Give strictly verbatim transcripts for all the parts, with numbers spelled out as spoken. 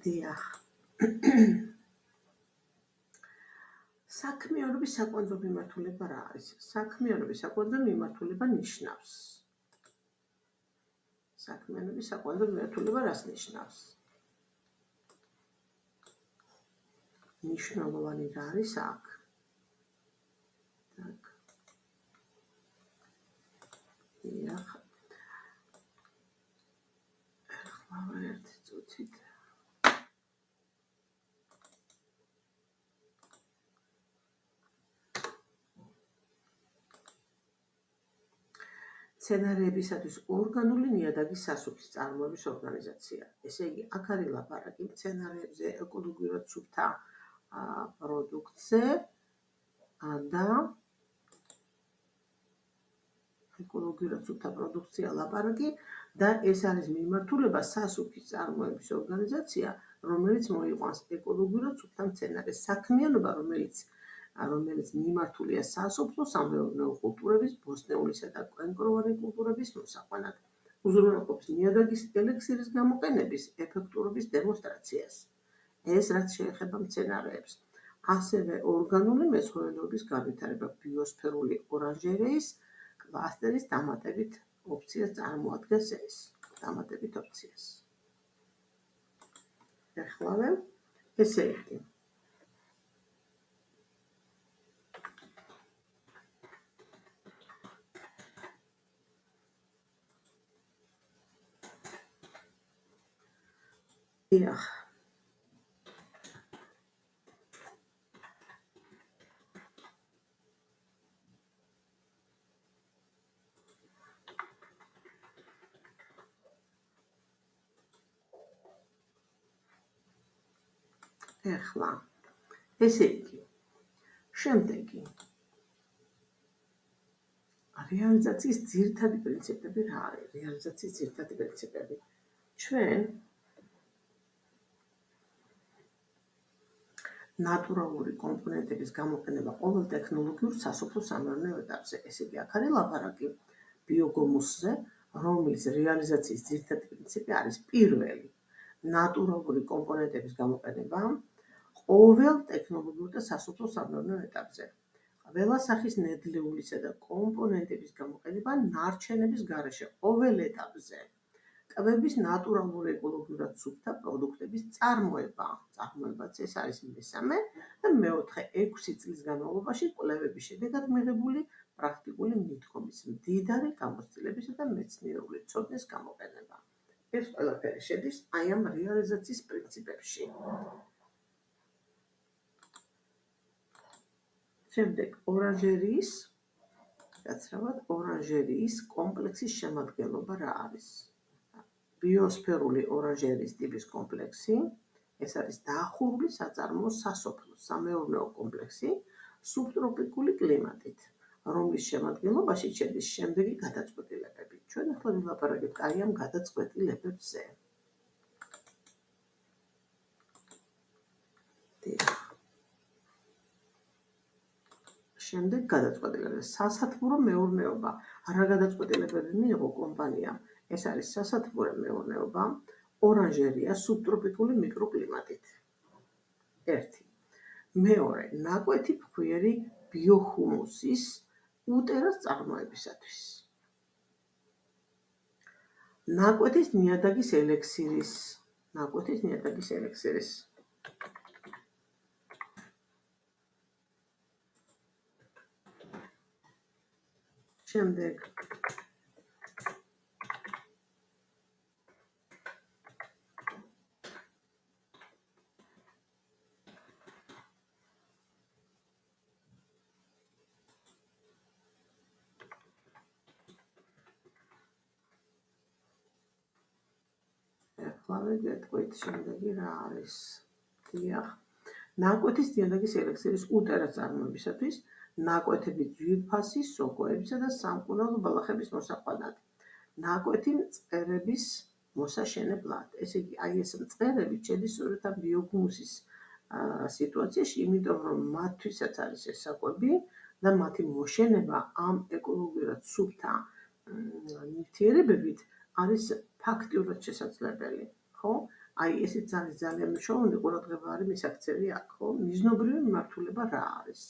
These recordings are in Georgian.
დიახ. საქმიანობის საკვანძო მიმართულება რა არის? საქმიანობის საკვანძო მიმართულება ნიშნავს. საქმიანობის საკვანძო მიმართულება რას ნიშნავს? მნიშვნელოვანი რა არის აქ? Так. დიახ. ახლა ერთი წუთით. მცენარეებისათვის ორგანული ნიადაგის სასუფის წარმოების ორგანიზაცია. ესე იგი, აქ არის ლაპარაკი მცენარეებზე, ეკოლოგიურად სუფთა პროდუქტზე და ეკოლოგიურად სუფთა პროდუქცია ლაპარაკი და ეს არის მიმართულება სასუფის წარმოების ორგანიზაცია, რომელიც მოიყვანს ეკოლოგიურად სუფთა მცენარეს საქმიანობა, რომელიც რომელიც მიმართულია სასოფლო-სამეურნეო კულტურების, ბოსტნეულისა და კვენკროვანი კულტურების მოსაყვანად. უზრუნველყოფს ნიადაგის ელექსირის გამოყენების ეფექტურობის დემონსტრაციას. ეს რაც შეეხება მცენარეებს. ასევე ორგანული მეცხოველეობის განვითარება ბიოსფერული ორანჟერეის კლასტერის დამატებით ოფციას წარმოადგენს ეს. დამატებით ოფციას. ეხლავე ესე იგი დიახ. ეხლა ესე იგი შემდეგი რეალიზაციის ძირითადი პრინციპები რა არის? რეალიზაციის ძირითადი პრინციპები. ჩვენ ნატურალური კომპონენტების გამოყენება ყოველ ტექნოლოგიურ სასოფლო-სამეურნეო ეტაპზე. ესე იგი, აქ არის ლაპარაკი ბიოგომუსზე, რომლის რეალიზაციის ძირითადი პრინციპი არის პირველი ნატურალური კომპონენტების გამოყენება ყოველ ტექნოლოგიურ და სასოფლო-სამეურნეო ეტაპზე. ყველა სახის ნედლეულისა და კომპონენტების გამოყენება ნარჩენების გარეშე ყოველ ეტაპზე. კვების ნატურალური ეკოლოგიურად სუფთა პროდუქტების წარმოება. წარმოებაც ეს არის მესამე და მეოთხე ექვსი წლის განმავლობაში კვლევების შედეგად მიღებული პრაქტიკული მიდგომის, მდიდარი გამოცდილებისა და მეცნიერული ცოდნის გამოყენება. ეს ყველაფერი შედის აი ამ რეალიზაციის პრინციპებში. შემდეგ ორანჟერიის, გაცრავად ორანჟერიის კომპლექსის შემადგენლობა რა არის? ბიოსფერული ორანჟერიის ტიპის კომპლექსი, ეს არის დაახურული საწარმოო სასოფლო სამეურნეო კომპლექსი სუბტროპიკული კლიმატით, რომლის შემადგენლობაში შედის შემდეგი გადაწყვეტილებები. ჩვენ ახლა ვილაპარაკებთ აი ამ გადაწყვეტილებებზე. შემდეგ გადაწყვეტილებები. სასათბურო მეურნეობა. რა გადაწყვეტილებები მიიღო კომპანიამ? ეს არის სასათბურო მეურნეობა ორანჟერია სუბტროპიკული მიკროკლიმატით. ერთი. მეორე, ნაკვეთი ფხვიერი ბიოჰუმუსის უტერას წარმოებისათვის. ნაკვეთის ნიადაგის ელექსირის, ნაკვეთის ნიადაგის ელექსირის. შემდეგ ეხლა გეტყვით შემდეგი რა არის. დიახ. ნაკვეთის ნიადაგის ელექსირის უტერას წარმოებისათვის ნაკვეთები ძვირფასი სოკოებისა და სამკურნალო ბალახების მოსაყვანად. ნაკვეთი მწყერების მოსაშენებლად. ესე იგი, აი ეს მწყერები შედის სწორედ ამ ბიოჰუმუსის სიტუაციაში, იმიტომ რომ მათთვისაც არის ეს საკვები და მათი მოშენება ამ ეკოლოგიურად სუფთა ნივთიერებებით არის ფაქტიურად შესაძლებელი. ხო? აი ესეც არის ძალიან მნიშვნელოვანი ყურადღება არის მისაქცევი აქ, ხო? მიზნობრივი მიმართულება რა არის?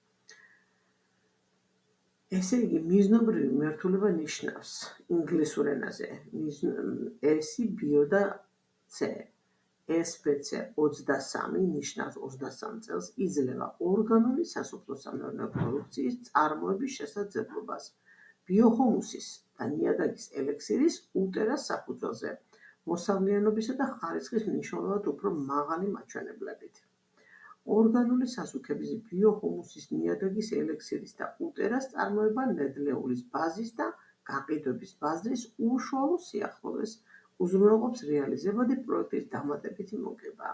ესე იგი, მიზნობრივი მიმართულება ნიშნავს ინგლისურ ენაზე ესი, ბიო და C. ეს ბი ცე ოცდასამი ნიშნავს ოცდასამ წელს იძლევა ორგანული სასოფლო-სამეურნეო პროდუქციის წარმოების შესაძლებლობას ბიოჰუმუსის და ნიადაგის ელექსირის უტერას საფუძველზე მოსავლიანობისა და ხარისხის მნიშვნელოვნად უფრო მაღალი მაჩვენებლებით. ორგანული სასუქების ბიოჰუმუსის ნიადაგის ელექსირის და უტერას წარმოება ნედლეულის ბაზის და გაყიდვების ბაზრის უშუალო სიახლოვეს უზრუნველყოფს რეალიზებადი პროექტის დამატებითი მოგება.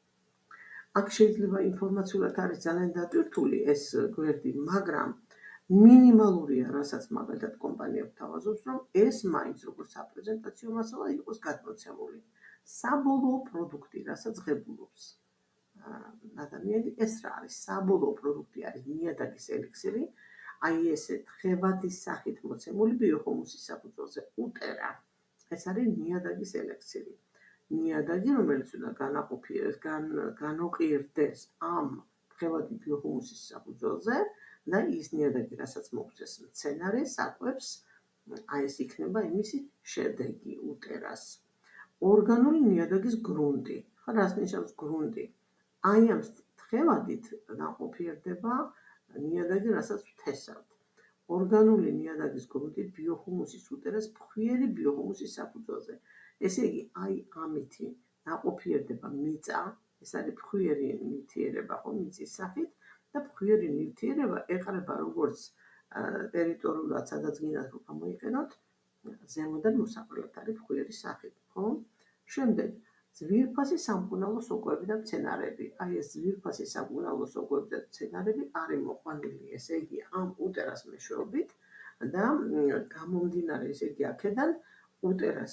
აქ შეიძლება ინფორმაციულად არის ძალიან დატვირთული ეს გვერდი, მაგრამ მინიმალურია, რასაც მაგალითად კომპანია გვთავაზობს, რომ ეს მაინც როგორც საპრეზენტაციო მასალა იყოს გადმოცემული. საბოლოო პროდუქტი, რასაც ღებულობს ადამიანი, ეს რა არის? საბოლოო პროდუქტი არის ნიადაგის ელექსირი, აი ესე თხევადის სახით მოცემული ბიოჰუმუსის საფუძველზე უტერა. ეს არის ნიადაგის ელექსირი. ნიადაგი, რომელიც უნდა განაყოფიერდეს, განოყირდეს ამ თხევადი ბიოჰუმუსის საფუძველზე და ის ნიადაგი, რასაც მოგვცეს მცენარე, საკვებს, აი ეს იქნება იმისი შედეგი უტერას. ორგანული ნიადაგის გრუნტი. ხო, რას ნიშნავს გრუნტი? აი ამ თხევადით დაყოფიერდება ნიადაგი, რასაც ვთესავთ. ორგანული ნიადაგის გრუნტი ბიოჰუმუსის უტერას ფხვიერი ბიოჰუმუსის საფუძველზე. ესე იგი, აი ამითი დაყოფიერდება მიწა, ეს არის ფხვიერი ნივთიერება, ხო, მიწის სახით და ფხვიერი ნივთიერება ეყრება როგორც ტერიტორიულად, სადაც გინდათ რომ გამოიყენოთ, ზემოდან მოსაყრელად არის ფხვიერი სახით, ხო? შემდეგ ძვირფასი სამკურნალო სოკოები და მცენარეები. აი ეს ძვირფასი სამკურნალო სოკოები და მცენარეები არის მოყვანილი, ესე იგი, ამ უტერას მეშვეობით და გამომდინარე, ესე იგი, აქედან უტერას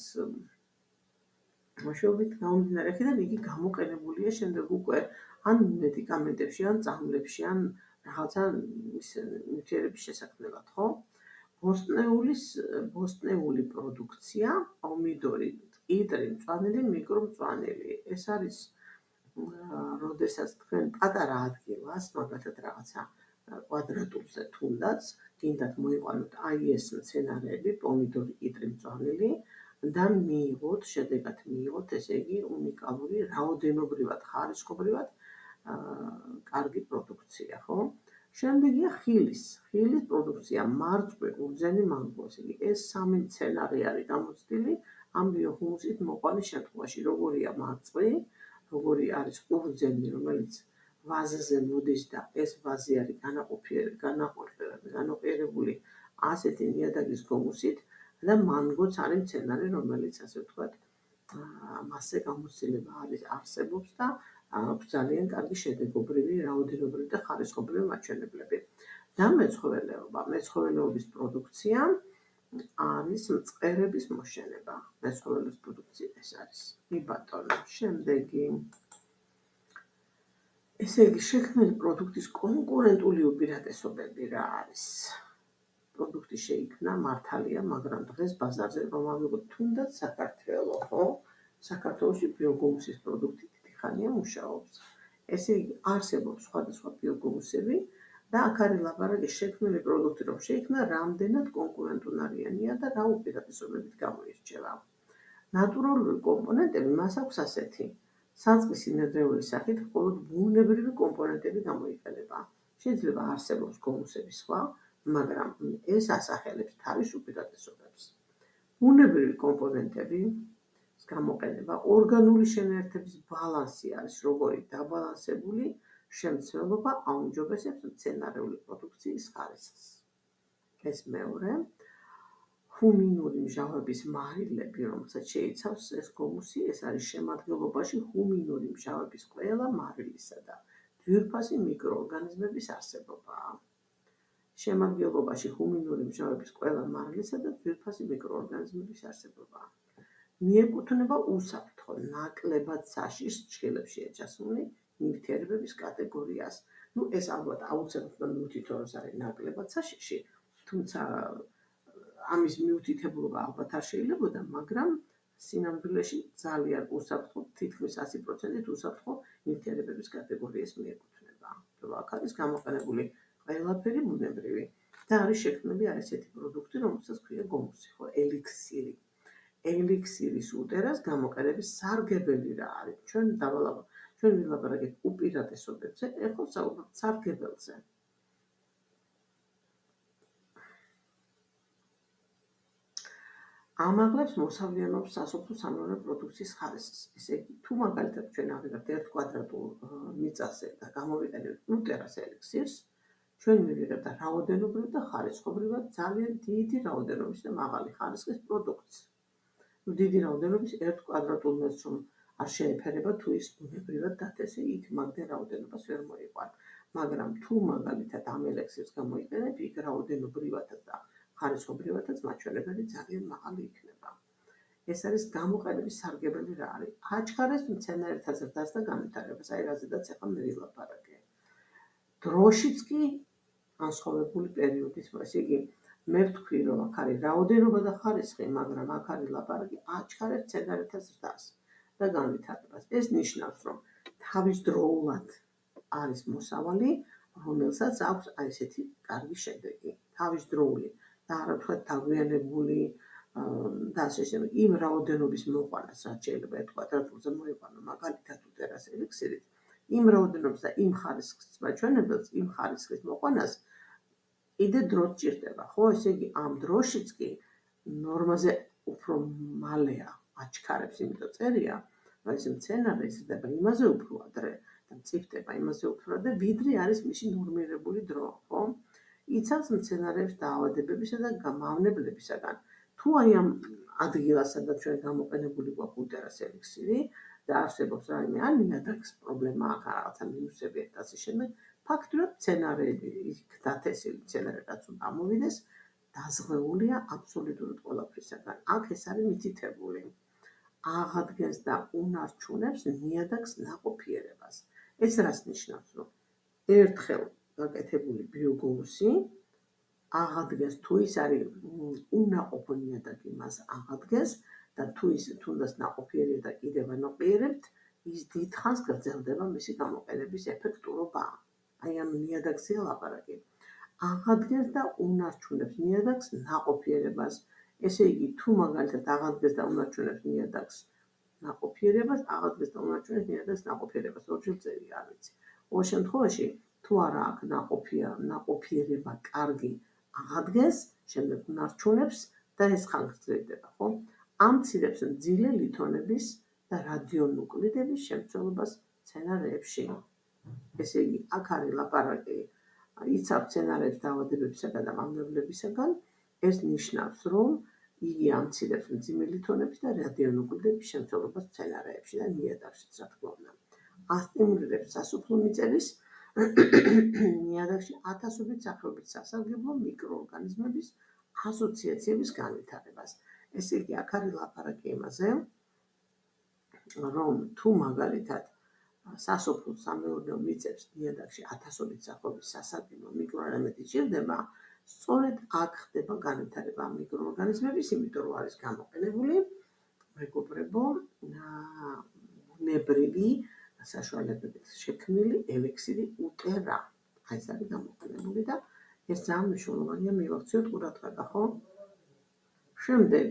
მეშვეობით გამომდინარე, აქედან იგი გამოყენებულია შემდეგ უკვე ან მედიკამენტებში, ან წამლებში, ან რაღაცა ნივთიერების შესაქმნელად, ხო? ბოსტნეულის ბოსტნეული პროდუქცია, პომიდორი, მყიდრი, მწვანილი, მიკრომწვანილი. ეს არის როდესაც თქვენ პატარა ადგილას, მაგალითად რაღაცა კვადრატულზე თუნდაც, გინდათ მოიყვანოთ აი ეს მცენარეები, პომიდორი, მყიდრი, მწვანილი და მიიღოთ, შედეგად მიიღოთ, ესე იგი, უნიკალური, რაოდენობრივად, ხარისხობრივად კარგი პროდუქცია, ხო? შემდეგია ხილის. ხილის პროდუქცია, მარწყვი, ყურძენი, მანგო. ესე იგი, ეს სამი მცენარე არის გამოცდილი ამ ბიოჰუმუსით მოყვანის შემთხვევაში, როგორია მარწყვი, როგორი არის ყურძენი, რომელიც ვაზზე მოდის და ეს ვაზი არის განაყოფიერებული ასეთი ნიადაგის გომუსით და მანგოც არის მცენარე, რომელიც ასე ვთქვათ, მასზე გამოცდილება არის არსებობს და აქვს ძალიან კარგი შედეგობრივი, რაოდენობრივი და ხარისხობრივი მაჩვენებლები. და მეცხოველეობა, მეცხოველეობის პროდუქცია არის მწყერების მოშენება. მეცხოველეობის პროდუქცია ეს არის. კი ბატონო, შემდეგი ესე იგი, შექმნილი პროდუქტის კონკურენტული უპირატესობები რა არის? პროდუქტი შეიქმნა, მართალია, მაგრამ დღეს ბაზარზე რომ ავიღოთ თუნდაც საქართველო, ხო? საქართველოში ბიოგუმუსის პროდუქტი დიდი ხანია მუშაობს. ესე იგი, არსებობს სხვადასხვა ბიოგუმუსები და აქ არის ლაპარაკი შექმნილი პროდუქტი რომ შეიქმნა, რამდენად კონკურენტუნარიანია და რა უპირატესობებით გამოირჩევა. ნატურალური კომპონენტები მას აქვს ასეთი. საწყისი ნედლეული სახით მხოლოდ ბუნებრივი კომპონენტები გამოიყენება. შეიძლება არსებობს გომუსები სხვა, მაგრამ ეს ასახელებს თავის უპირატესობებს. ბუნებრივი კომპონენტები გამოყენება, ორგანული შენაერთების ბალანსი არის როგორი დაბალანსებული შემცველობა აუმჯობესებს მცენარეული პროდუქციის ხარისხს. ეს მეორე. ჰუმინური მჟავების მარილები, რომელსაც შეიცავს ეს გომუსი, ეს არის შემადგენლობაში ჰუმინური მჟავების ყველა მარილისა და ძვირფასი მიკროორგანიზმების არსებობაა. შემადგენლობაში ჰუმინური მჟავების ყველა მარილისა და ძვირფასი მიკროორგანიზმების არსებობაა. მიეკუთვნება უსაფრთხო, ნაკლებად საშიშ ჭხილებშია ჩასმული ნივთიერებების კატეგორიას. ნუ ეს ალბათ აუცილებლად მიუთითონ, რომ არის ნაკლებად საშიში, თუმცა ამის მიუთითებლობა ალბათ არ შეიძლებოდა, მაგრამ სინამდვილეში ძალიან უსაფრთხო, თითქმის ათი პროცენტით უსაფრთხო ნივთიერებების კატეგორიას მიეკუთვნება. აქ არის გამოყენებული ყველაფერი ბუნებრივი და არის შექმნილი არ ესეთი პროდუქტი, რომელსაც ქვია გომუსი, ხო, ელიქსირი. ელიქსირის უტერას გამოყენების სარგებელი რა არის? ჩვენ დავალაბ ჩვენ ვილაპარაკეთ უპირატესობებზე, ეხლა საუბრობთ სარგებელზე. ამაღლებს მოსავლიანობის სასოფლო-სამეურნეო პროდუქციის ხარისხს. ესე იგი, თუ მაგალითად ჩვენ ავიღებთ ერთ კვადრატულ მიწაზე და გამოვიყენებთ უტერას ელიქსირს, ჩვენ მივიღებთ რაოდენობრივ და ხარისხობრივად ძალიან დიდი რაოდენობის და მაღალი ხარისხის პროდუქტს. დიდი რაოდენობის ერთ კვადრატულ მეტრს რომ არ შეეფერება თუ ის ბუნებრივად დათესე, იქ მაგდე რაოდენობას ვერ მოიყვან. მაგრამ თუ მაგალითად ამ ელიქსირს გამოიყენებ, იქ რაოდენობრივადაც და ხარისხობრივადაც მაჩვენებელი ძალიან მაღალი იქნება. ეს არის გამოყენების სარგებელი რა არის? აჩქარებს მცენარეთა ზრდას და განვითარებას, აი რაზედაც ახლა მე ვილაპარაკე. დროშიც კი განსხვავებული პერიოდის, ესე იგი, მე ვთქვი, რომ აქ არის რაოდენობა და ხარისხი, მაგრამ აქ არის ლაპარაკი აჩქარებს მცენარეთა ზრდას და განვითარებას. ეს ნიშნავს, რომ თავისდროულად არის მოსავალი, რომელსაც აქვს აი ესეთი კარგი შედეგი, თავისდროული და არა თქვა დაგვიანებული და ასე შემდეგ, იმ რაოდენობის მოყვანას, რაც შეიძლება ერთ კვადრატულზე მოიყვანო მაგალითად უტერას ელიქსირით, იმ რაოდენობის და იმ ხარისხის მაჩვენებელს, იმ ხარისხის მოყვანას კიდე დრო სჭირდება, ხო? ესე იგი, ამ დროშიც კი ნორმაზე უფრო მალეა აჩქარებს, იმიტომ წერია, რომ ეს მცენარე იზრდება იმაზე უფრო ადრე და მწიფდება იმაზე უფრო ადრე, ვიდრე არის მისი ნორმირებული დრო, ხო? იცავს მცენარეებს დაავადებებისა და მავნებლებისაგან. თუ აი ამ ადგილას, სადაც ჩვენ გამოყენებული გვაქვს უტერას ელიქსირი და არსებობს რაიმე ან ნიადაგის პრობლემა აქვს, რაღაცა მინუსები და ასე შემდეგ, ფაქტურად მცენარეები იქ დათესილი მცენარე რაც უნდა ამოვიდეს, დაზღვეულია აბსოლუტურად ყველაფრისაგან. აქ ეს არის მითითებული. აღადგენს და უნარჩუნებს ნიადაგს ნაყოფიერებას. ეს რას ნიშნავს, რომ ერთხელ გაკეთებული ბიოგომუსი აღადგენს, თუ ის არის უნაყოფო ნიადაგი, მას აღადგენს და თუ ის თუნდაც ნაყოფიერია და კიდევ ანაყოფიერებთ, ის დიდხანს გრძელდება მისი გამოყენების ეფექტურობა. აი ამ ნიადაგზე ლაპარაკი. აღადგენს და უნარჩუნებს ნიადაგს ნაყოფიერებას. ესე იგი, თუ მაგალითად აღადგენს და უნარჩუნებს ნიადაგს ნაყოფიერებას, აღადგენს და უნარჩუნებს ნიადაგს ნაყოფიერებას. ორჯერ წელი არ ვიცი. ყოველ შემთხვევაში, თუ არა აქვს ნაყოფია, ნაყოფიერება კარგი აღადგენს, შემდეგ უნარჩუნებს და ეს ხანგრძლივდება, ხო? ამცირებს მძიმე ლითონების და რადიონუკლიდების შემცველობას მცენარეებში. ესე იგი, აქ არის ლაპარაკი იცავს მცენარეებს დაავადებებისაგან და მავნებლებისაგან, ეს ნიშნავს, რომ იგი ამცირებს მძიმე ლითონების და რადიონუკლიდების შემცველობას მცენარეებში და ნიადაგშიც, რა თქმა უნდა. ასტიმულირებს სასოფლო მიწების ნიადაგში ათასობით სახეობის სასარგებლო მიკროორგანიზმების ასოციაციების განვითარებას. ესე იგი, აქ არის ლაპარაკი იმაზე, რომ თუ მაგალითად სასოფლო-სამეურნეო მიწებს ნიადაგში ათასობით სახეობის სასარგებლო მიკროელემენტი ჭირდება, სწორედ აქ ხდება განვითარება ამ მიკროორგანიზმების, იმიტომ რომ არის გამოყენებული მეგობრებო ბუნებრივი საშუალებებით შექმნილი ელიქსირი უტერა. აი ეს არის გამოყენებული და ეს ძალიან მნიშვნელოვანია მივაქციოთ ყურადღება, ხო? შემდეგ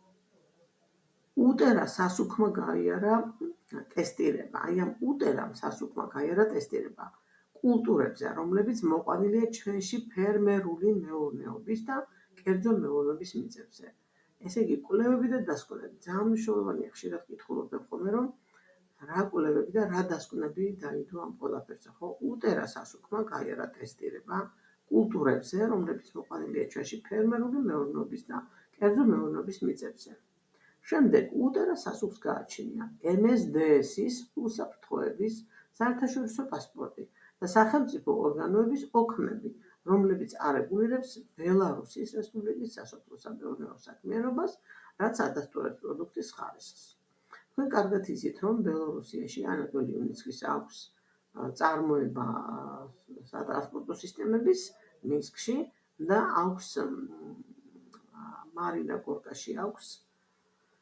უტერა სასუქმა გაიარა ტესტირება. აი ამ უტერამ სასუქმა გაიარა ტესტირება კულტურებზე, რომლებიც მოყვანილია ჩვენში ფერმერული მეურნეობის და კერძო მეურნეობის მიწებზე. ესე იგი, კვლევები და დასკვნები ძალიან მნიშვნელოვანია. ხშირად კითხულობენ ხოლმე, რომ რა კვლევები და რა დასკვნები დაიდო ამ ყველაფერზე, ხო? უტერა სასუქმა გაიარა ტესტირება კულტურებზე, რომლებიც მოყვანილია ჩვენში ფერმერული მეურნეობის და კერძო მეურნეობის მიწებზე. შემდეგ უტერა სასუქს გააჩნია ემ ეს დე ეს-ის უსაფრთხოების საერთაშორისო პასპორტი და სახელმწიფო ორგანოების ოქმები, რომლებიც არეგულირებს ბელარუსის რესპუბლიკის სასოფლო-სამეურნეო საქმიანობას, რაც ადასტურებს პროდუქტის ხარისხს. თქვენ კარგად იცით, რომ ბელარუსიაში ანატოლი იუნიცკის აქვს წარმოება სატრანსპორტო სისტემების მინსკში და აქვს მარინა გორკაში აქვს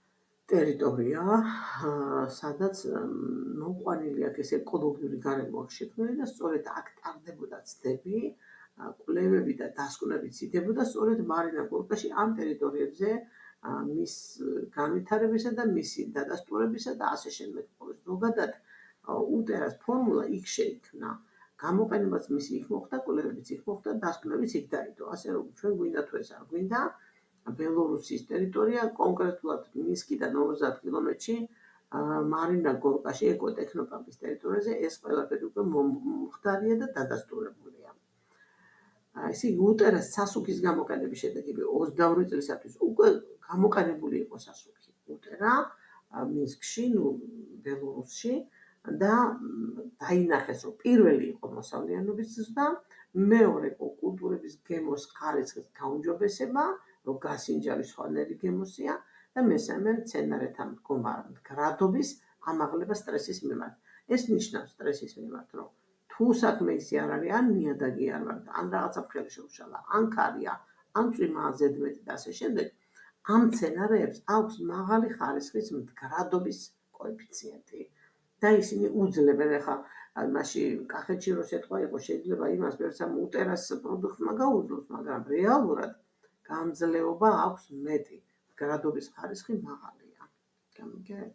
ტერიტორია, სადაც მოყვანილი აქ ეს ეკოლოგიური გარემო აქვს შექმნილი და სწორედ აქ ტარდებოდა ცდები, კვლევები და დასკვნებიც იდებოდა სწორედ მარინა გორკაში ამ ტერიტორიებზე მის განვითარებისა და მისი დადასტურებისა და ასე შემდეგ. ზოგადად უტერას ფორმულა იქ შეიქმნა. გამოყენებაც მისი იქ მოხდა, კვლევებიც იქ მოხდა, დასკვნებიც იქ დაიდო. ასე რომ ჩვენ გვინდა თუ ეს არ გვინდა, ბელორუსის ტერიტორია, კონკრეტულად მინსკიდან ორმოცდაათ კილომეტრში, მარინა გორკაში, ეკოტექნოპარკის ტერიტორიაზე ეს ყველაფერი უკვე მომხდარია და დადასტურებულია. ესე იგი, უტერას სასუქის გამოყენების შედეგები ოცდაორი წლისათვის უკვე გამოყენებული იყო სასუქი. უტერა მინსკში, ნუ ბელორუსში და დაინახეს, რომ პირველი იყო მოსავლიანობის ზრდა, მეორე იყო კულტურების გემოს ხარისხის გაუმჯობესება, რომ გასინჯარი სხვანაირი გემოსია და მესამე მცენარეთა მდგრადობის ამაღლება სტრესის მიმართ. ეს ნიშნავს სტრესის მიმართ, რომ თუ საქმე ისე არ არის, ან ნიადაგი არ ვარ და ან რაღაცა ფრხელი შეუშალა, ან ქარია, ან წვიმაა ზედმეტი და ასე შემდეგ, ამ მცენარეებს აქვს მაღალი ხარისხის მდგრადობის კოეფიციენტი და ისინი უძლებენ. ახლა მასში კახეთში რო სიტყვა იყო, შეიძლება იმას ვერსამ უტერას პროდუქტმა გაუძლოს, მაგრამ რეალურად გამძლეობა აქვს მეტი, მდგრადობის ხარისხი მაღალია. გამიგეთ?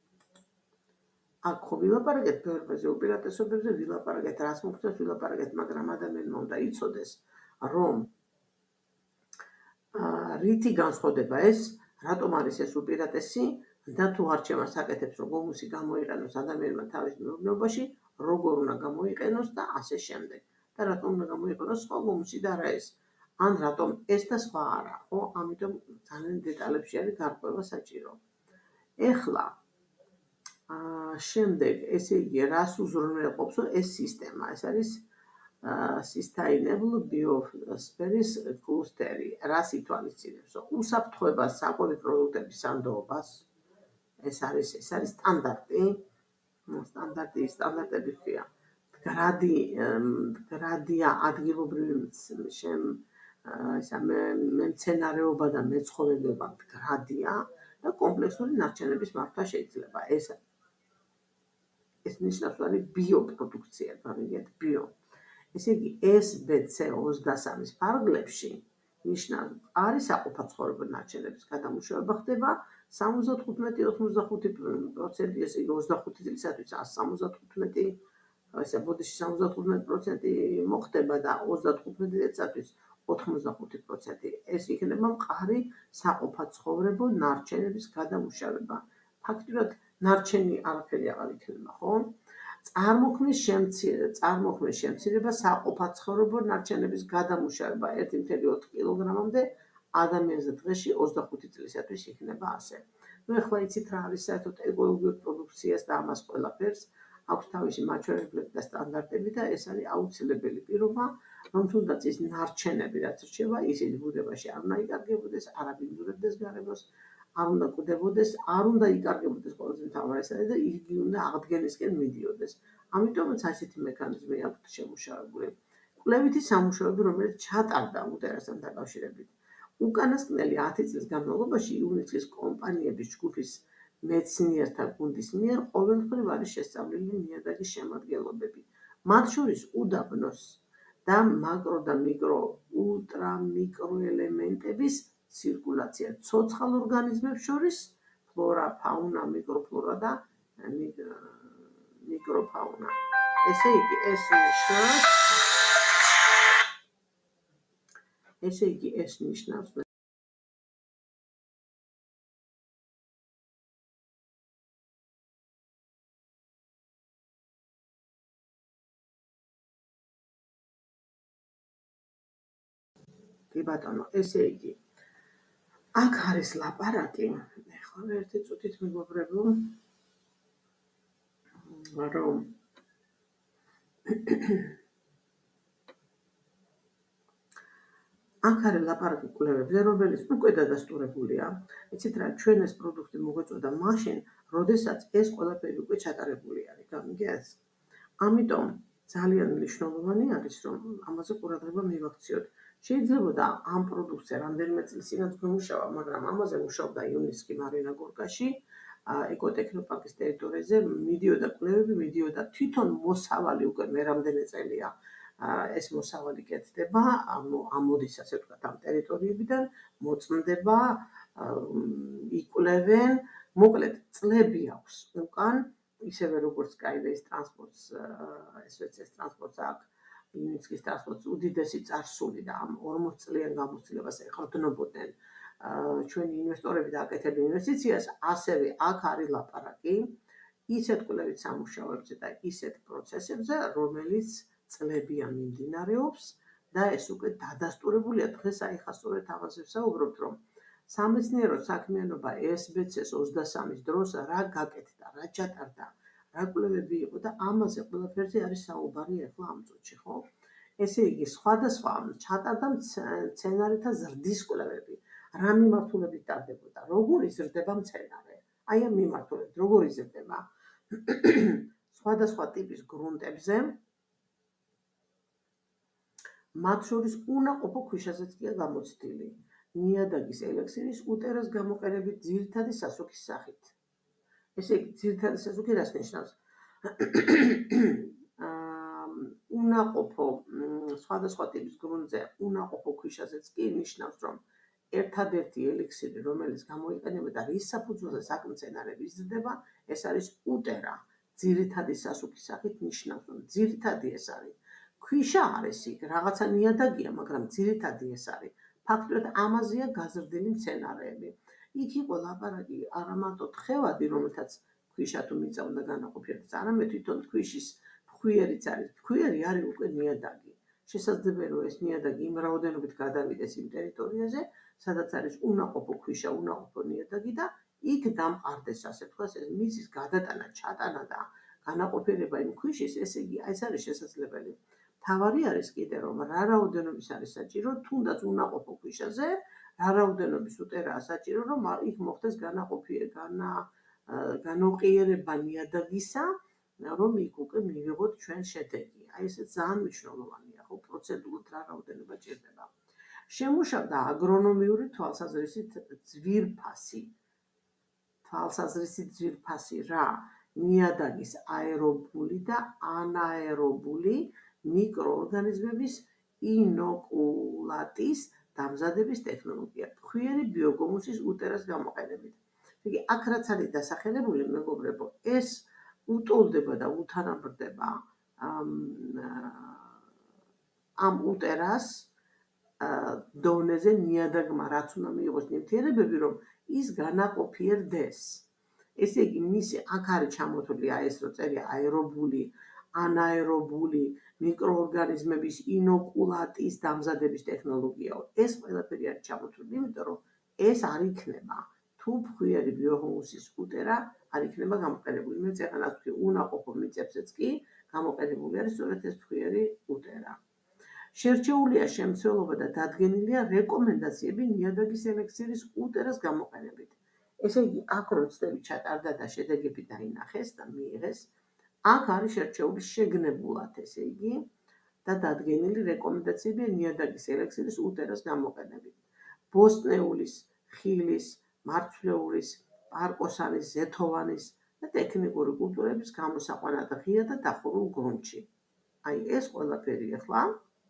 აქ ხო ვილაპარაკეთ ბევრზე უპირატესობებზე, ვილაპარაკეთ რას მოხდეს, ვილაპარაკეთ, მაგრამ ადამიანმა უნდა იცოდეს, რომ რითი განსხვავდება ეს, რატომ არის ეს უპირატესი და თუ არჩევანს აკეთებს, რომ გომუსი გამოიყენოს ადამიანმა თავის მეურნეობაში, როგორ უნდა გამოიყენოს და ასე შემდეგ. და რატომ უნდა გამოიყენოს სხვა გომუსი და არა ეს. ან რატომ ეს და სხვა არა, ხო? ამიტომ ძალიან დეტალებში არის გარკვევა საჭირო. ეხლა შემდეგ, ესე იგი, რას უზრუნველყოფს ეს სისტემა? ეს არის Sustainable Biospheres კლუსტერი. რას ითვალისწინებს? უსაფრთხოებას საკვები პროდუქტების სანდოობას. ეს არის, ეს არის სტანდარტი. სტანდარტი, სტანდარტები ხია. მდგრადი, მდგრადია ადგილობრივი შემ ისა მემცენარეობა და მეცხოველეობა მდგრადია და კომპლექსური ნარჩენების მართვა შეიძლება. ეს ეს ნიშნავს, რომ არის ბიოპროდუქცია, გამიგეთ, ბიო. ესე იგი, ეს ბე ცე ოცდასამის ფარგლებში ნიშნავს, არის საყოფაცხოვრებო ნარჩენების გადამუშავება ხდება სამოცდათხუთმეტი ოცდახუთი პროცენტი, ესე იგი ოცდახუთი წლისათვის სამოცდათხუთმეტი, ესე ბოდიში სამოცდათხუთმეტი პროცენტი მოხდება და ოცდათხუთმეტი წლისათვის ოთხმოცდახუთი პროცენტი. ეს იქნება მყარი საყოფაცხოვრებო ნარჩენების გადამუშავება. ფაქტიურად ნარჩენი არაფერი აღარ იქნება, ხო? წარმოქმნის შემცირება, წარმოქმნის შემცირება საყოფაცხოვრებო ნარჩენების გადამუშავება ერთი კoma ოთხ კილოგრამამდე ადამიანზე დღეში ოცდახუთი წლისათვის იქნება ასე. ნუ ეხლა იცით რა არის საერთოდ ეკოლოგიური პროდუქციას და ამას ყველაფერს აქვს თავისი მაჩვენებლები და სტანდარტები და ეს არის აუცილებელი პირობა, რომ თუნდაც ის ნარჩენები რაც რჩება, ისინი ბუნებაში არ უნდა იკარგებოდეს, არ აბინძურებდეს გარემოს, არ უნდა კვდებოდეს, არ უნდა იკარგებოდეს ყველაზე მთავარი და იგი უნდა აღდგენისკენ მიდიოდეს. ამიტომაც ასეთი მექანიზმი აქვს შემუშავებული. კვლევითი სამუშაოები, რომელიც ჩატარდა უტერასთან დაკავშირებით. უკანასკნელი ათი წლის განმავლობაში იუნესკოს კომპანიების ჯგუფის მეცნიერთა გუნდის მიერ ყოველდღიურ არის შესწავლილი ნიადაგის შემადგენლობები. მათ შორის უდაბნოს და მაკრო და მიკრო ულტრამიკროელემენტების ცირკულაცია ცოცხალ ორგანიზმებს შორის, ფლორა, ფაუნა, მიკროფლორა და მიკროფაუნა. ესე იგი, ეს ნიშნავს, ესე იგი, ეს ნიშნავს კი ბატონო, ესე იგი, აქ არის ლაპარაკი, ეხლა ერთი წუთით მეგობრებო, რომ აქ არის ლაპარაკი კვლევებზე, რომელიც უკვე დადასტურებულია. იცით რა, ჩვენ ეს პროდუქტი მოგვეწოდა მაშინ, როდესაც ეს ყველაფერი უკვე ჩატარებული არის, გამიგეთ? ამიტომ ძალიან მნიშვნელოვანი არის, რომ ამაზე ყურადღება მივაქციოთ. შეიძლება ამ პროდუქტზე რამდენიმე წლის წინათ გვემუშავა, მაგრამ ამაზე მუშაობდა იუნესკო მარინა გორკაში ეკოტექნოპარკის ტერიტორიაზე მიდიოდა კვლევები, მიდიოდა თვითონ მოსავალი უკვე მე რამდენი წელია ეს მოსავალი კეთდება, ამოდის ასე ვთქვათ ამ ტერიტორიებიდან, მოწმდება, იკვლევენ, მოკლედ წლები აქვს უკან, ისევე როგორც Skyway-ს ტრანსპორტს, ეს ვეცეს ტრანსპორტს აქვს, Ivnitskis ტრანსპორტს უდიდესი წარსული და ამ ორმოც წლიან გამოცდილებას ეხმარებოდნენ ჩვენი ინვესტორები და აკეთებდნენ ინვესტიციას, ასევე აქ არის ლაპარაკი ისეთ კვლევით სამუშაოებზე და ისეთ პროცესებზე, რომელიც წლებია მიმდინარეობს და ეს უკვე დადასტურებულია. დღეს აი ხა სწორედ ამაზე ვსაუბრობთ, რომ სამეცნიერო საქმიანობა ეს ბე ცეს ოცდასამის დროს რა გაკეთდა, რა ჩატარდა, რა კვლევები იყო და ამაზე ყველაფერზე არის საუბარი ახლა ამ წუთში, ხო? ესე იგი, სხვადასხვა ჩატარდა მცენარეთა ზრდის კვლევები, რა მიმართულებით ტარდებოდა, როგორ იზრდება მცენარე, აი ამ მიმართულებით, როგორ იზრდება სხვადასხვა ტიპის გრუნტებზე, მათ შორის უნაყოფო ქვიშაზეც კი გამოცდილი, ნიადაგის ელექსირის უტერას გამოყენებით ძირითადი სასუქის სახით. ესე იგი, ძირითადი სასუქი რას ნიშნავს? უნაყოფო სხვადასხვა ტიპის გრუნტზე უნაყოფო ქვიშაზეც კი ნიშნავს, რომ ერთადერთი ელექსირი, რომელიც გამოიყენებოდა რის საფუძველზე საკმცენარები იზრდება, ეს არის უტერა. ძირითადი სასუქის სახით ნიშნავს, რომ ძირითადი ეს არის. ქვიშა არის იქ, რაღაცა ნიადაგია, მაგრამ ძირითადი ეს არის. ფაქტობრივად ამაზეა გაზრდილი მცენარეები. იქ იყო ლაპარაკი არა მარტო თხევადი, რომელთაც ქვიშა თუ მიწა უნდა განაყოფიერდეს, არამედ თვითონ ქვიშის ფხვიერიც არის. ფხვიერი არის უკვე ნიადაგი. შესაძლებელია, რომ ეს ნიადაგი იმ რაოდენობით გადავიდეს იმ ტერიტორიაზე, სადაც არის უნაყოფო ქვიშა, უნაყოფო ნიადაგი და იქ დამყარდეს, ასე ვთქვათ, ეს მიწის გადატანა, ჩატანა და განაყოფიერება იმ ქვიშის, ესე იგი, ეს არის შესაძლებელი. თავარი არის კიდე, რომ რა რაოდენობის არის საჭირო, თუნდაც უნაყოფო ქვიშაზე, რა რაოდენობის უტერაა საჭირო, რომ იქ მოხდეს განაყოფიერება, განოყიერება ნიადაგისა, რომ იქ უკვე მივიღოთ ჩვენ შედეგი. აი ეს ძალიან მნიშვნელოვანია, ხო, პროცედურულად რა რაოდენობა ჭირდება. შემუშავდა აგრონომიური თვალსაზრისით ძვირფასი. თვალსაზრისით ძვირფასი რა? ნიადაგის აერობული და ანაერობული მიკროორგანიზმების ინოკულატის დამზადების ტექნოლოგია, ფხვიერი ბიოგომუსის უტერას გამოყენებით. იგი აქ რაც არის დასახელებული, მეგობრებო, ეს უტოლდება და უთანაბრდება ამ უტერას დონეზე ნიადაგმა რაც უნდა მიიღოს ნივთიერებები, რომ ის განაყოფიერდეს. ესე იგი, მისი აქ არის ჩამოთვლილი აი ეს რო წერია აერობული, ანაერობული მიკროორგანიზმების ინოკულატის დამზადების ტექნოლოგია. ეს ყველაფერი არის ჩამოთვლილი, იმიტომ რომ ეს არ იქნება თუ ფხვიერი ბიოგომუსის უტერა არ იქნება გამოყენებული. მე წერან ასე უნაყოფო მიწებზეც კი გამოყენებული არის სწორედ ეს ფხვიერი უტერა. შერჩეულია შემცველობა და დადგენილია რეკომენდაციები ნიადაგის ელექსირის უტერას გამოყენებით. ესე იგი, აქ რო ცდები ჩატარდა და შედეგები დაინახეს და მიიღეს, აქ არის შერჩეულის შეგნებულად, ესე იგი, და დადგენილი რეკომენდაციები ნიადაგის ელექსირის უტერას გამოყენებით. ბოსტნეულის, ხილის, მარცვლეულის, პარკოსანის, ზეთოვანის და ტექნიკური კულტურების გამოსაყვანად ღია და დახურულ გრუნტში. აი ეს ყველაფერი ახლა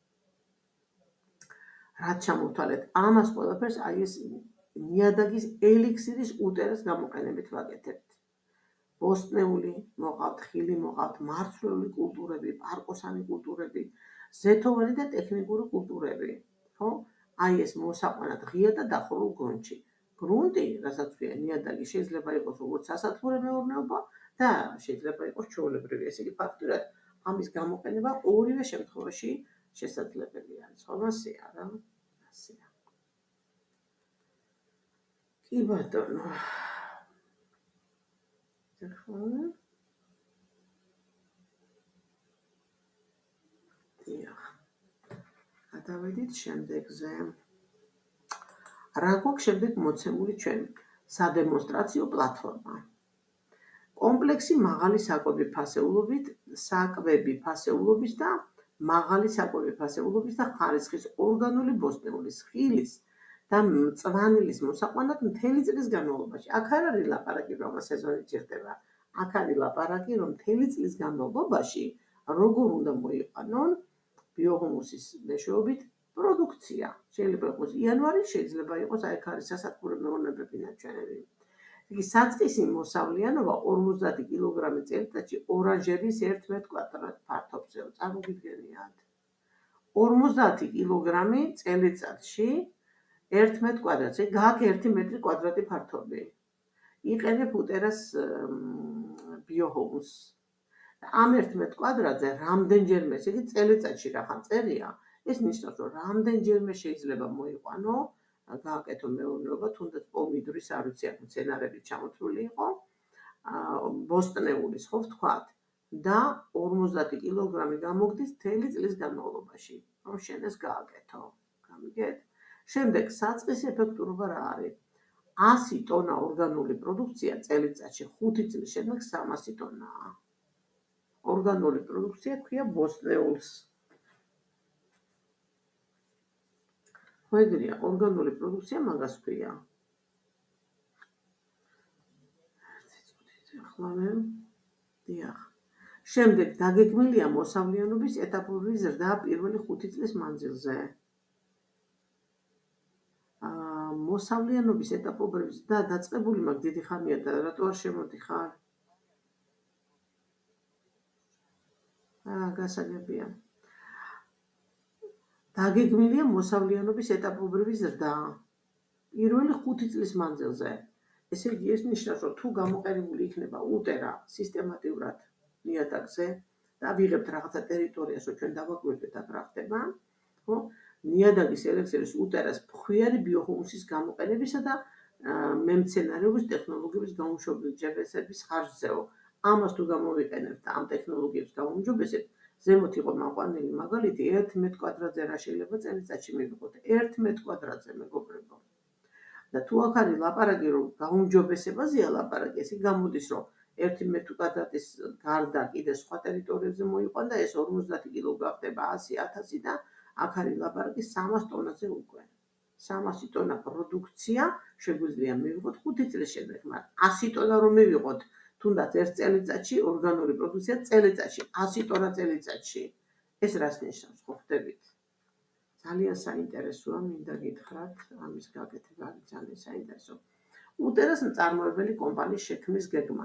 რაც ჩამოვთვალეთ, ამას ყველაფერს აი ეს ნიადაგის ელექსირის უტერას გამოყენებით ვაკეთებთ. ბოსტნეული მოყავთ, ხილი მოყავთ, მარცვლეული კულტურები, პარკოსანი კულტურები, ზეთოვანი და ტექნიკური კულტურები, ხო? აი ეს მოსაყვანად ღია და დახურულ გრუნტში. გრუნტი, რასაც ქვია ნიადაგი, შეიძლება იყოს როგორც სასათბურე მეურნეობა და შეიძლება იყოს ჩვეულებრივი. ესე იგი, ფაქტურად ამის გამოყენება ორივე შემთხვევაში შესაძლებელი არის. ხო, მასეა რა. მასეა. კი ბატონო. ახლა დიახ. გადავედით შემდეგზე. რა გვაქვს შემდეგ მოცემული ჩვენ? სადემონსტრაციო პლატფორმა. კომპლექსი მაღალი საკვები ფასეულობით, საკვები ფასეულობის და მაღალი საკვები ფასეულობის და ხარისხის ორგანული ბოსტნეულის, ხილის და მწვანილის მოსაყვანად მთელი წლის განმავლობაში. აქ არ არის ლაპარაკი, რომ სეზონი ჭირდება. აქ არის ლაპარაკი, რომ მთელი წლის განმავლობაში როგორ უნდა მოიყვანონ ბიოჰუმუსის მეშვეობით პროდუქცია. შეიძლება იყოს იანვარი, შეიძლება იყოს აი აქ არის სასათბურე მეურნეობები ნაჩვენები. იგი საწყისი მოსავლიანობა ორმოცდაათი კილოგრამი წელიწადში ორანჟერიის ერთ მეტრ კვადრატ ფართობზეო. წარმოგიდგენიათ. ორმოცდაათი კილოგრამი წელიწადში ერთ მეტრ კვადრატზე, გააქვს ერთი მეტრი კვადრატი ფართობი. იყენებ უტერას ბიოჰუმუსს. ამ ერთ მეტრ კვადრატზე რამდენჯერმე, ესე იგი წელიწადში რახან წერია, ეს ნიშნავს, რომ რამდენჯერმე შეიძლება მოიყვანო, გააკეთო მეურნეობა, თუნდაც პომიდორის, არ ვიცი, აქ მცენარები ჩამოთვლილი იყო, ბოსტნეულის, ხო ვთქვათ, და ორმოცდაათი კილოგრამი გამოგდის მთელი წლის განმავლობაში, რომ შენ ეს გააკეთო. გამიგეთ? შემდეგ საწყისი ეფექტურობა რა არის? ასი ტონა ორგანული პროდუქცია წელიწადში, ხუთი წლის შემდეგ სამასი ტონაა. ორგანული პროდუქცია ქვია ბოსტნეულს. ხვედრია, ორგანული პროდუქცია მაგას ქვია. ახლა დიახ. შემდეგ დაგეგმილია მოსავლიანობის ეტაპური ზრდა პირველი ხუთი წლის მანძილზე. მოსავლიანობის ეტაპობრივი და დაწყებული მაგ დიდი ხანია და რატო არ შემოდიხარ? აა, გასაგებია. დაგეგმილია მოსავლიანობის ეტაპობრივი ზრდა პირველი ხუთი წლის მანძილზე. ესე იგი, ეს ნიშნავს, რომ თუ გამოყენებული იქნება უტერა სისტემატიურად ნიადაგზე და ვიღებთ რაღაცა ტერიტორიას, რომ ჩვენ დავაკვირდეთ აქ რა ხდება, ხო? ნიადაგის ელექსირის უტერას ფხვიარი ბიოჰუმუსის გამოყენებისა და მემცენარეობის ტექნოლოგიების გაუმჯობესების ხარჯზეო. ამას თუ გამოვიყენებთ ამ ტექნოლოგიებს გაუმჯობესებთ, ზემოთ იყო მაყვანილი მაგალითი, ერთ მეტრ კვადრატზე რა შეიძლება წელიწადში მივიღოთ? ერთ მეტრ კვადრატზე, მეგობრებო. და თუ აქ არის ლაპარაკი, რომ გაუმჯობესებაზეა ლაპარაკი, ესე გამოდის, რომ ერთი მეტრი კვადრატის გარდა კიდე სხვა ტერიტორიებზე მოიყვან და ეს ორმოცდაათი კილო გახდება ასი ათასი და აქ არის ლაპარაკი სამას ტონაზე უკვე. სამასი ტონა პროდუქცია შეგვიძლია მივიღოთ ხუთი წლის შემდეგ, მაგრამ ასი ტონა რომ მივიღოთ, თუნდაც ერთ წელიწადში ორგანული პროდუქცია წელიწადში, ასი ტონა წელიწადში. ეს რას ნიშნავს, ხო ხვდებით? ძალიან საინტერესოა, მინდა გითხრათ, ამის გაკეთება არის ძალიან საინტერესო. უტერას მწარმოებელი კომპანიის შექმნის გეგმა.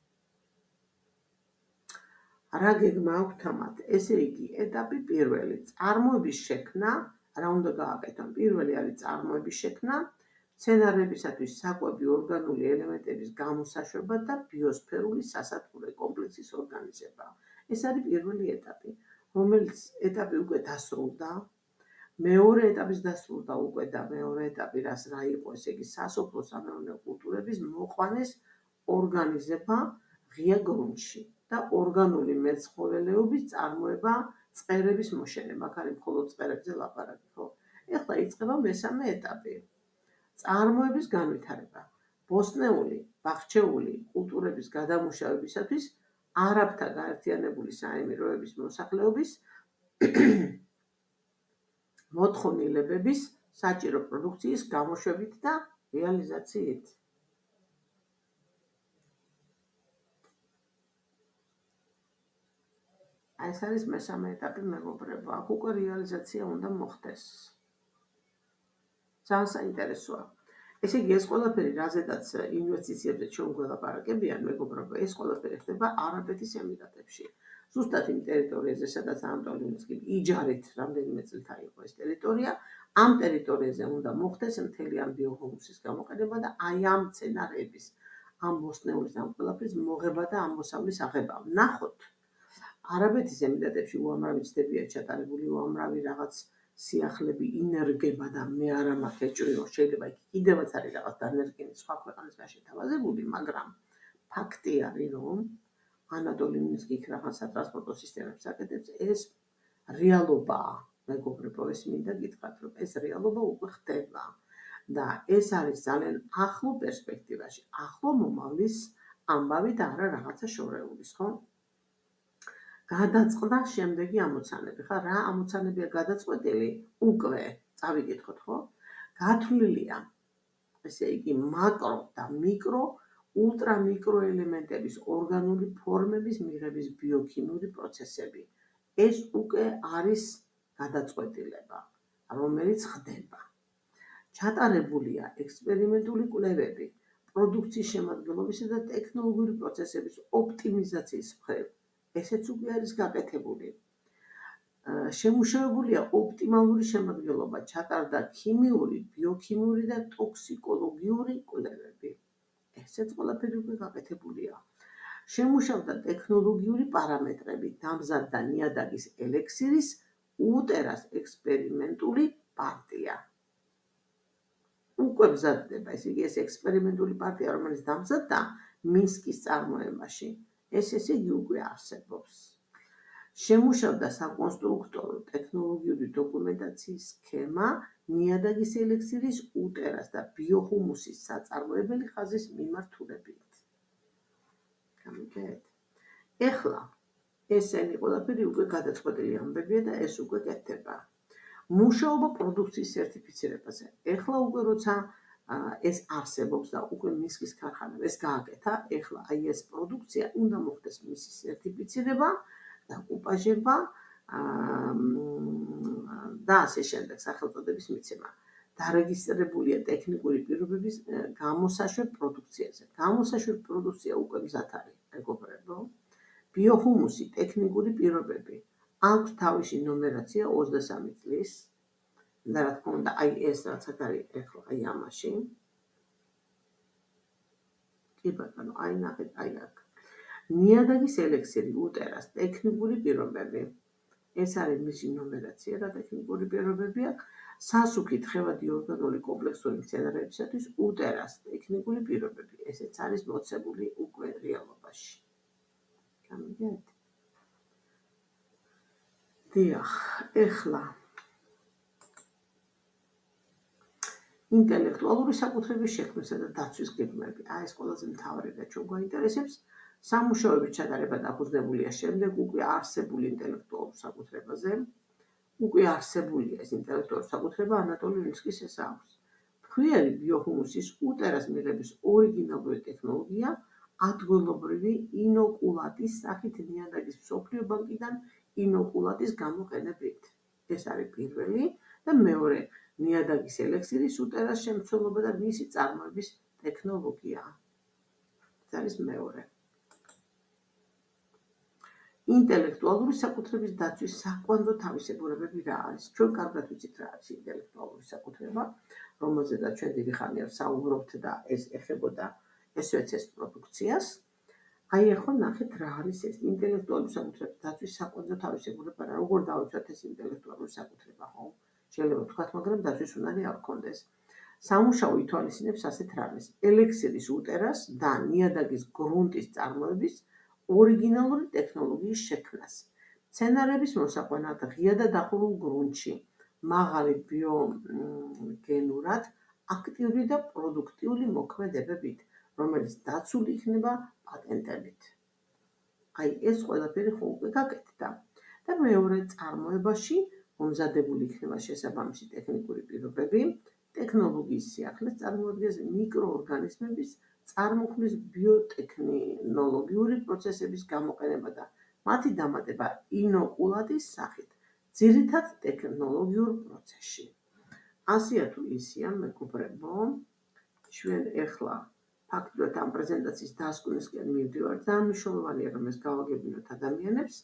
რა გეგმა აქვთ ამათ? ესე იგი, ეტაპი პირველი, წარმოების შექმნა, რა უნდა გააკეთონ? პირველი არის წარმოების შექმნა, მცენარეებისათვის საკვები ორგანული ელემენტების გამოსაშვება და ბიოსფერული სასათბურე კომპლექსის ორგანიზება. ეს არის პირველი ეტაპი, რომელიც ეტაპი უკვე დასრულდა. მეორე ეტაპის დასრულდა უკვე და მეორე ეტაპი რას რა იყო, ესე იგი, სასოფლო-სამეურნეო კულტურების მოყვანეს ორგანიზება ღია გრუნტში და ორგანული მეცხოველეობის წარმოება, წყერების მოშენება. აქ არის მხოლოდ წყერებზე ლაპარაკი, ხო? ეხლა იწყება მესამე ეტაპი. წარმოების განვითარება. ბოსტნეული, ბახჩეული კულტურების გადამუშავებისათვის არაბთა გაერთიანებული საემიროების მოსახლეობის მოთხოვნილებების საჭირო პროდუქციის გამოშვებით და რეალიზაციით. ეს არის მესამე ეტაპი, მეგობრებო, აქ უკვე რეალიზაცია უნდა მოხდეს. ძალიან საინტერესოა. ესე იგი, ეს ყველაფერი, რაზედაც ინვესტიციებზე ჩვენ გველაპარაკებიან, მეგობრებო, ეს ყველაფერი ხდება არაბეთის ემირატებში. ზუსტად იმ ტერიტორიაზე, სადაც ანატოლინსკი იჯარით რამდენიმე წელიწად იყო ეს ტერიტორია, ამ ტერიტორიაზე უნდა მოხდეს მთელი ამ ბიოჰუმუსის გამოყენება და აი ამ მცენარეების, ამ ბოსტნეულის, ამ ყველაფრის მოღება და ამოსავლის აღება. ვნახოთ, არაბეთის ემირატებში უამრავი ცდებია ჩატარებული, უამრავი რაღაც სიახლები ინერგება და მე არა მაქვს ეჭვიო, შეიძლება იქ კიდევაც არის რაღაც დანერგენი სხვა ქვეყანისგან შეთავაზებული, მაგრამ ფაქტი არის, რომ ანატოლინსკი იქ რაღაც სატრანსპორტო სისტემებს აკეთებს, ეს რეალობაა, მეგობრებო, ეს მინდა გითხრათ, რომ ეს რეალობა უკვე ხდება და ეს არის ძალიან ახლო პერსპექტივაში, ახლო მომავლის ამბავი და არა რაღაცა შორეულის, ხო? გადაწყდა შემდეგი ამოცანები. ხა რა ამოცანებია გადაწყვეტილი? უკვე წავიკითხოთ, ხო? გათვლილია, ესე იგი, მაკრო და მიკრო, ულტრამიკრო ელემენტების ორგანული ფორმების მიღების ბიოქიმიური პროცესები. ეს უკვე არის გადაწყვეტილება, რომელიც ხდება. ჩატარებულია ექსპერიმენტული კვლევები პროდუქციის შემადგენლობისა და ტექნოლოგიური პროცესების ოპტიმიზაციის მხრივ. ესეც უკვე არის გაკეთებული. შემუშავებულია ოპტიმალური შემადგენლობა, ჩატარდა ქიმიური, ბიოქიმიური და ტოქსიკოლოგიური კვლევები. ესეც ყველაფერი უკვე გაკეთებულია. შემუშავდა ტექნოლოგიური პარამეტრები, დამზადდა ნიადაგის ელექსირის უტერას ექსპერიმენტული პარტია. უკვე მზადდება, ესე იგი ეს ექსპერიმენტული პარტია, რომელიც დამზადდა მინსკის წარმოებაში, ეს ესე იგი უკვე არსებობს. შემუშავდა საკონსტრუქტორო ტექნოლოგიური დოკუმენტაციის სქემა ნიადაგის ელექსირის უტერას და ბიოჰუმუსის საწარმოებელი ხაზის მიმართულებით. გამიგეთ? ეხლა ესენი ყველაფერი უკვე გადაწყვეტილი ამბებია და ეს უკვე კეთდება. მუშაობა პროდუქციის სერტიფიცირებაზე. ეხლა უკვე როცა ეს არსებობს და უკვე მინსკის ქარხანამ ეს გააკეთა, ეხლა აი ეს პროდუქცია უნდა მოხდეს მისი სერტიფიცირება და უკუპაჟება და ასე შემდეგ სახელწოდების მიცემა. დარეგისტრირებულია ტექნიკური პირობების გამოსაშვებ პროდუქციაზე. გამოსაშვებ პროდუქცია უკვე მზად არის, მეგობრებო. ბიოჰუმუსი ტექნიკური პირობები. აქვს თავისი ნომერაცია ოცდასამი წლის და რა თქმა უნდა, აი ეს რაც არის ეხლა აი ამაში. კი ბატონო, აი ნახეთ, აი აქ. ნიადაგის ელექსირი უტერას ტექნიკური პირობები. ეს არის მისი ნომერაცია და ტექნიკური პირობები აქვს. სასუქი თხევადი ორგანული კომპლექსური მცენარეებისათვის უტერას ტექნიკური პირობები. ესეც არის მოცემული უკვე რეალობაში. გამიგეთ? დიახ, ეხლა ინტელექტუალური საკუთრების შექმნისა და დაცვის გეგმები. აი ეს ყველაზე მთავარი და ჩვენ გვაინტერესებს. სამუშაოების ჩატარება დაფუძნებულია შემდეგ უკვე არსებული ინტელექტუალურ საკუთრებაზე. უკვე არსებულია ეს ინტელექტუალური საკუთრება ანატოლი მინსკის ეს აქვს. ფხვიერი ბიოჰუმუსის უტერას მიღების ორიგინალური ტექნოლოგია ადგილობრივი ინოკულატის სახით ნიადაგის მსოფლიო ბანკიდან ინოკულატის გამოყენებით. ეს არის პირველი და მეორე ნიადაგის ელექსირის უტერას შემცველობა და მისი წარმოების ტექნოლოგია. ეს არის მეორე. ინტელექტუალური საკუთრების დაცვის საკვანძო თავისებურებები რა არის? ჩვენ კარგად ვიცით რა არის ინტელექტუალური საკუთრება, რომელზედაც ჩვენ დიდი ხანია საუბრობთ და ეს ეხებოდა ესეც ეს პროდუქციას. აი ახლა ნახეთ რა არის ეს ინტელექტუალური საკუთრების დაცვის საკვანძო თავისებურება, როგორ დავიცვათ ეს ინტელექტუალური საკუთრება, ხო? შეიძლება ვთქვათ, მაგრამ დაცვის უნარი არ გქონდეს. სამუშაო ითვალისწინებს ასეთ რამეს: ელექსირის უტერას და ნიადაგის გრუნტის წარმოების ორიგინალური ტექნოლოგიის შექმნას. მცენარეების მოსაყვანად ღია და დახურულ გრუნტში, მაღალი ბიოგენურად აქტიური და პროდუქტიული მოქმედებებით, რომელიც დაცული იქნება პატენტებით. აი ეს ყველაფერი ხო უკვე გაკეთდა. და მეორე წარმოებაში მომზადებული იქნება შესაბამისი ტექნიკური პირობები, ტექნოლოგიის სიახლეს წარმოადგენს მიკროორგანიზმების წარმოქმნის ბიოტექნოლოგიური პროცესების გამოყენება და მათი დამატება ინოკულატის სახით, ძირითად ტექნოლოგიურ პროცესში. ასია თუ ისია, მეგობრებო, ჩვენ ეხლა ფაქტობრივად ამ პრეზენტაციის დასკვნისკენ მივდივართ. ძალიან მნიშვნელოვანია, რომ ეს გავაგებინოთ ადამიანებს.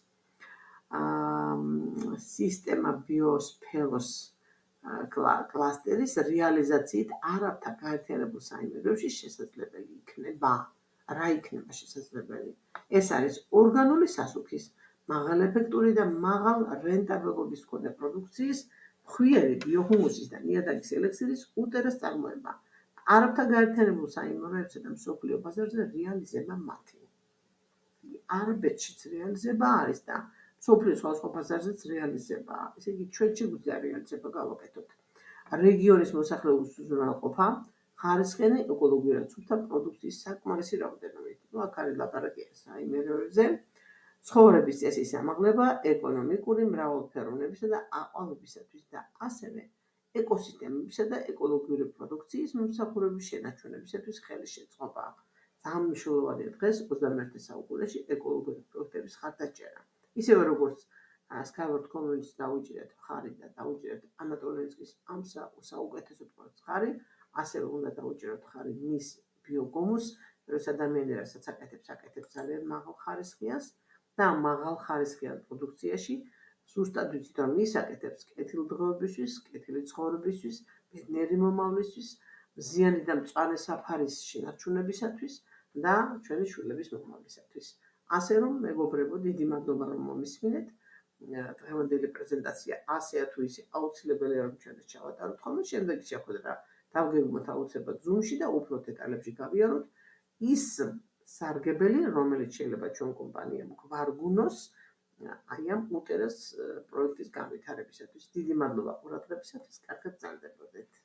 სისტემა ბიოსფეროს კლასტერის რეალიზაციით არაბთა გაერთიანებულ საიმედოებში შესაძლებელი იქნება. რა იქნება შესაძლებელი? ეს არის ორგანული სასუქის, მაღალეფექტური და მაღალ რენტაბელობის მქონე პროდუქციის, ფხვიერი ბიოჰუმუსის და ნიადაგის ელექსირის უტერას წარმოება. არაბთა გაერთიანებულ საიმედოებსა და მსოფლიო ბაზარზე რეალიზება მათი. არაბეთშიც რეალიზება არის და მსოფლიოს სხვადასხვა ბაზარზეც რეალიზებაა. ესე იგი, ჩვენ შეგვიძლია რეალიზება გავაკეთოთ. რეგიონის მოსახლეობის უზრუნველყოფა, ხარისხიანი ეკოლოგიურად სუფთა პროდუქციის საკმარისი რაოდენობით. ნუ აქ არის ლაპარაკი საიმედოებზე, ცხოვრების წესის ამაღლება, ეკონომიკური მრავალფეროვნებისა და აყვავებისათვის და ასევე ეკოსისტემებისა და ეკოლოგიური პროდუქციის მომსახურების შენარჩუნებისათვის ხელის შეწყობა. ძალიან მნიშვნელოვანია დღეს ოცდამეერთე საუკუნეში ეკოლოგიური პროექტების ხარდაჭერა. ისევე როგორც Skyward Community დავუჭირეთ მხარი და დავუჭირეთ ანატოლინსკის ამ საუკეთესო პროექტს მხარი, ასევე უნდა დავუჭიროთ მხარი მის ბიოგომოს, როცა ადამიანი რასაც აკეთებს, აკეთებს ძალიან მაღალ ხარისხიანს და ამ მაღალ ხარისხიან პროდუქციაში ზუსტად ვიცით, რომ ის აკეთებს კეთილდღეობისთვის, კეთილი ცხოვრებისთვის, ბედნიერი მომავლისთვის, მზიანი და მწვანე საფარის შენარჩუნებისათვის და ჩვენი შვილების მომავლისათვის. ასე რომ, მეგობრებო, დიდი მადლობა რომ მომისმინეთ. დღევანდელი პრეზენტაცია ასეა თუ ისე აუცილებელია რომ ჩვენს ჩავატაროთ ხოლმე, შემდეგი შეხვედრა დავგეგმოთ აუცილებლად Zoom-ში და უფრო დეტალებში გავიაროთ ის სარგებელი, რომელიც შეიძლება ჩვენ კომპანიამ გვარგუნოს აი ამ უტერეს პროექტის განვითარებისათვის. დიდი მადლობა ყურადღებისათვის, კარგად გრძელდებოდეთ.